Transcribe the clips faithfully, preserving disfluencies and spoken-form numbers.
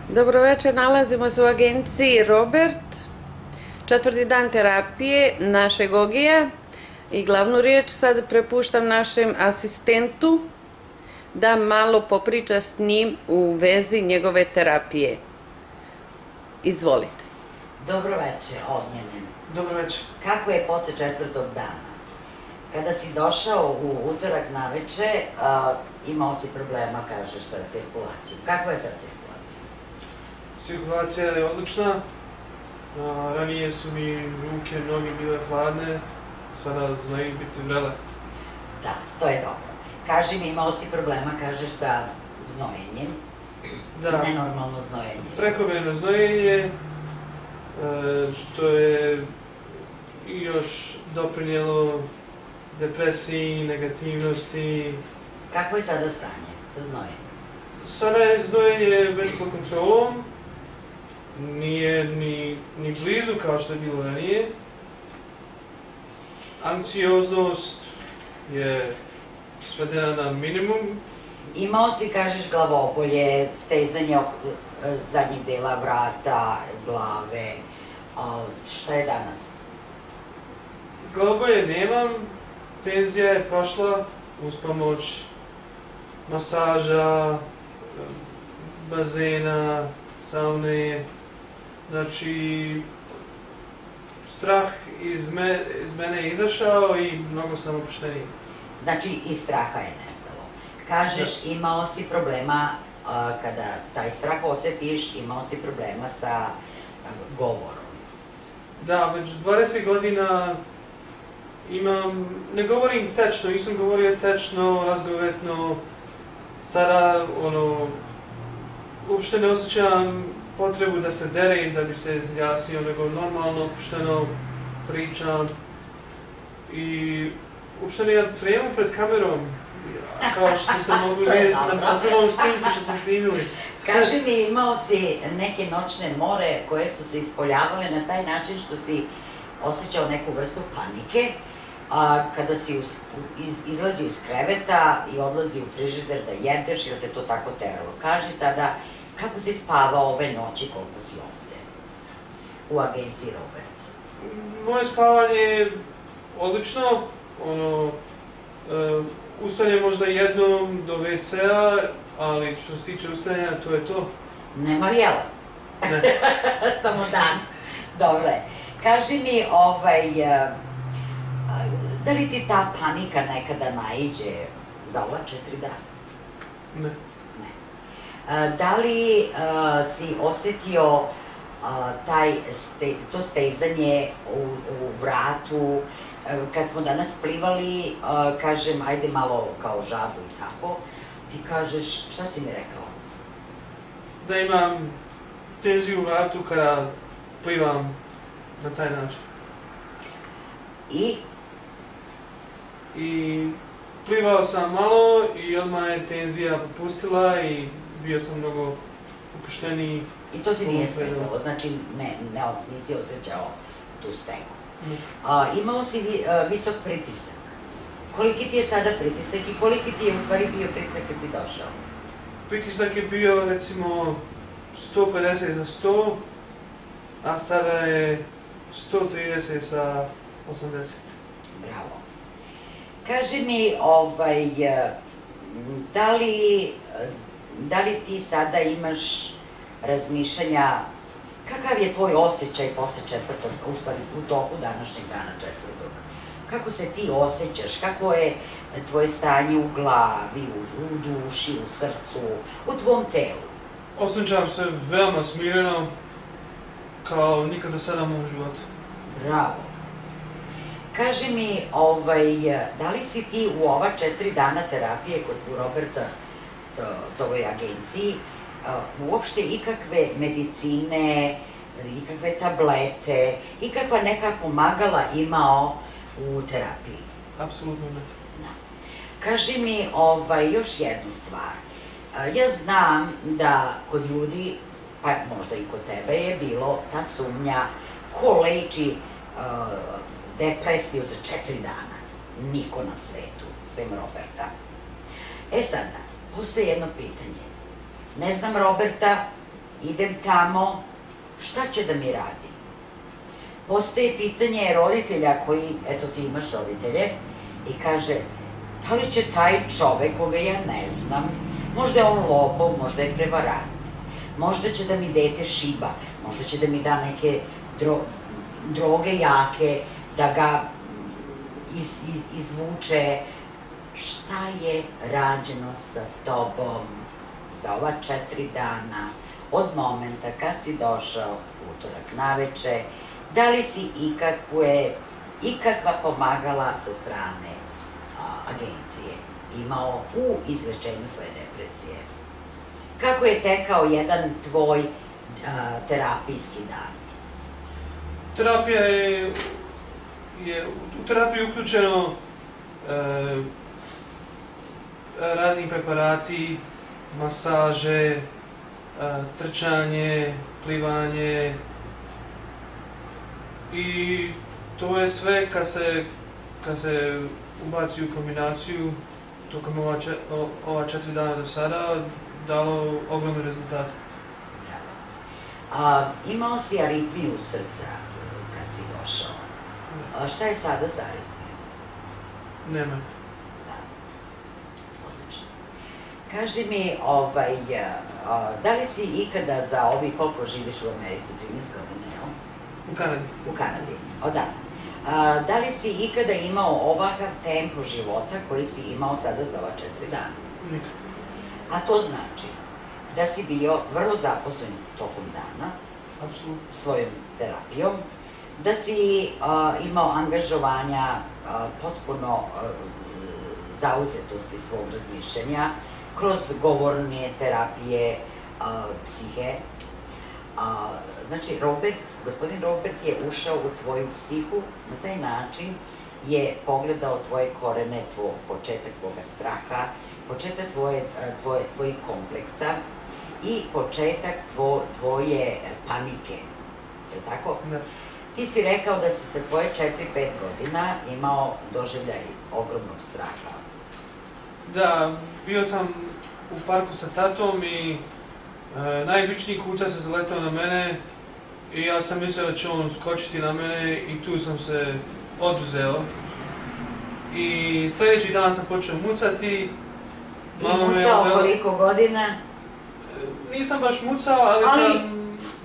Dobroveče, nalazimo se u agenciji Robert, četvrti dan terapije našeg Ogija i glavnu riječ sad prepuštam našem asistentu da malo popriča s njim u vezi njegove terapije. Izvolite. Dobroveče, Ognjene. Dobroveče. Kako je posle četvrtog dana? Kada si došao u utorak naveče, imao si problema, kažeš, sa cirkulacijom. Kakva je sad cirkulacija? Cirkulacija je odlična. Ranije su mi ruke, noge bile hladne, sada znaju biti vrele. Da, to je dobro. Kaži mi, imao si problema, kažeš, sa znojenjem. Da. Nenormalno znojenje. Prekomerno znojenje, što je još doprinijelo depresiji, negativnosti. Kako je sada stanje sa znojenjem? Sada je znojenje već pod kontrolom. Nije ni blizu kao što je bilo ranije. Anksioznost je svedena na minimum. Imao si, kažeš, glavobolje, stezanje zadnjeg dela vrata, glave. Šta je danas? Glavobolje nemam. Tenzija je prošla uz pomoć masaža, bazena, saune. Znači, strah iz mene je izašao i mnogo sam opušteniji. Znači, i straha je nestalo. Kažeš, imao si problema, kada taj strah osjetiš, imao si problema sa govorom. Da, već dvadeset godina imam, ne govorim tečno, nisam govorio tečno, razgovetno. Sada, ono, uopšte ne osjećam potrebu da se derem, da bi se izjasnio, nego normalno, opušteno pričam. I uopšte nemam tremu pred kamerom, kao što ste mogli vidjeti na prvom snimku što smo snimili. Kaži mi, imao si neke noćne more koje su se ispoljavale na taj način što si osjećao neku vrstu panike, kada si izlazi iz kreveta i odlazi u frižider da jedeš, jer te to tako teralo. Kaži sada, kako si spavao ove noći koliko si ovde u agenciji Robert? Moje spavanje je odlično. Ustajem možda jednom do ve ce-a, ali što se tiče ustajanja, to je to. Nema jela? Ne. Samo dan. Dobro je. Kaži mi, da li ti ta panika nekada naiđe za ova četiri dana? Ne. Da li si osjetio to stezanje u vratu, kad smo danas plivali, kažem, ajde malo kao žabu i tako, ti kažeš, šta si mi rekao? Da imam tenziju u vratu kada plivam na taj način. I? I plivao sam malo i odmah je tenzija popustila i bio sam mnogo opušteniji. I to ti nije smetalo, znači nisi osjećao tu stegu. Imao si visok pritisak. Koliki ti je sada pritisak i koliki ti je u stvari bio pritisak kad si došao? Pritisak je bio recimo sto pedeset za sto, a sada je sto trideset za osamdeset. Bravo. Kaži mi, da li ti sada imaš razmišljanja, kakav je tvoj osjećaj posle četvrtog, u stvari u toku današnjeg dana četvrtog? Kako se ti osjećaš, kako je tvoje stanje u glavi, u duši, u srcu, u tvom telu? Osjećam se veoma smireno, kao nikad do sada u mom životu. Bravo. Kaži mi, da li si ti u ova četiri dana terapije kod Roberta, toj agenciji, uopšte ikakve medicine, ikakve tablete, ikakva neka pomagala imao u terapiji? Apsolutno ne. Kaži mi još jednu stvar. Ja znam da kod ljudi, pa možda i kod tebe je bilo ta sumnja ko leči depresiju za četiri dana. Niko na svetu, sem Roberta. E sada, postoje jedno pitanje. Ne znam Roberta, idem tamo, šta će da mi radi? Postoje pitanje roditelja koji, eto ti imaš roditelje, i kaže, da li će taj čovek, koga ja ne znam, možda je on lopov, možda je prevarant, možda će da mi dete šiba, možda će da mi da neke droge jake, da ga izvuče. Šta je rađeno sa tobom za ova četiri dana od momenta kad si došao utorak naveče? Da li si ikakva pomagala sa strane agencije imao u izlečenju tvoje depresije? Kako je tekao jedan tvoj terapijski dan? Terapija je, u terapiju uključeno razni preparati, masaže, trčanje, plivanje i to je sve kad se ubaci u kombinaciju tokom ova četiri dana do sada dalo ogromne rezultate. Imao si aritmiju srca kad si došao. Šta je sada za aritmiju? Nema. Odlično. Kaži mi, da li si ikada za ovih, koliko živiš u Americi, trinaest godina, jel? U Kanadi. U Kanadi, o da. Da li si ikada imao ovakav tempo života koji si imao sada za ova četiri dana? Nikad. A to znači da si bio vrlo zaposlen tokom dana, svojom terapijom, da si imao angažovanja potpuno zauzetosti svog razmišljanja kroz govorne terapije, psihe. Znači, gospodin Robert je ušao u tvoju psihu, na taj način je pogledao tvoje korene, početak tvoga straha, početak tvojih kompleksa i početak tvoje panike. Je li tako? Da. Ti si rekao da si sa tvoje četiri pet godina imao doživljaj ogromnog straha. Da, bio sam u parku sa tatom i najobičniji kuca se zaletao na mene i ja sam mislio da će on skočiti na mene i tu sam se oduzeo. I sljedeći dan sam počeo mucati. I mucao koliko godina? Nisam baš mucao, ali sam...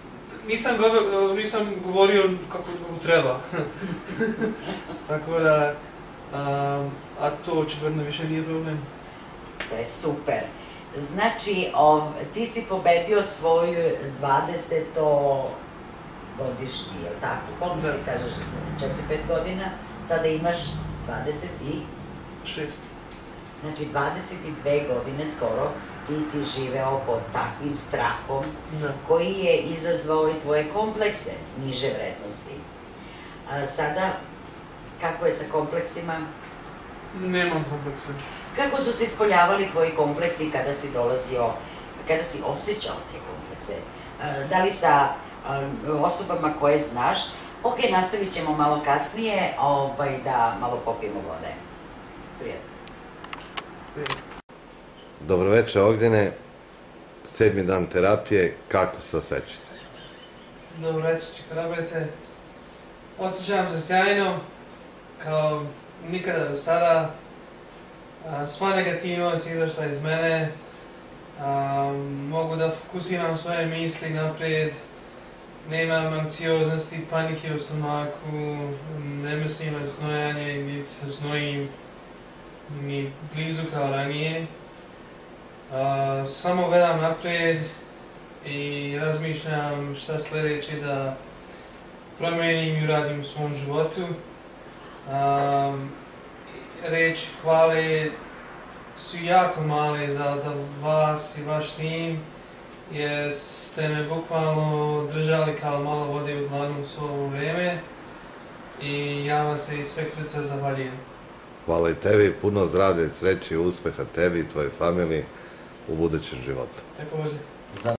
Nisam govorio kako treba. Tako da... A to očigledno više nije problem. To je super. Znači, ti si pobedio svoju dvadesetogodišnji, je li tako? Koliko si kažeš? četiri pet godina? Sada imaš dvadeset šest. Znači, dvadeset dve godine skoro ti si živeo pod takvim strahom koji je izazvao i tvoje komplekse niže vrednosti. Sada, kako je sa kompleksima? Nemam komplekse. Kako su se ispoljavali tvoji kompleksi kada si dolazio, kada si osjećao te komplekse? Da li sa osobama koje znaš? Ok, nastavit ćemo malo kasnije da malo popijemo vode. Prijatno. Dobroveče Ognjene, sedmi dan terapije, kako se osjećate? Dobroveče, Čikarobrete. Osjećam se sjajno, kao nikada do sada. Sva negativnost izašla iz mene, mogu da fokusiram svoje misli naprijed, nemam anksioznosti, panike u stomaku, ne mislim na znojanje, niti se znojim ni blizu kao ranije. Samo gledam naprijed i razmišljam šta sljedeće da promenim i uradim u svom životu. Reči hvale su jako male za vas i vaš tim, jer ste me bukvalno držali kao malo vode u dlanu svo ovo vrijeme i ja vam se iz sveg srca zahvaljujem. Hvala i tebi, puno zdravlja i sreće i uspjeha tebi i tvojoj familiji u budućem životu. Također.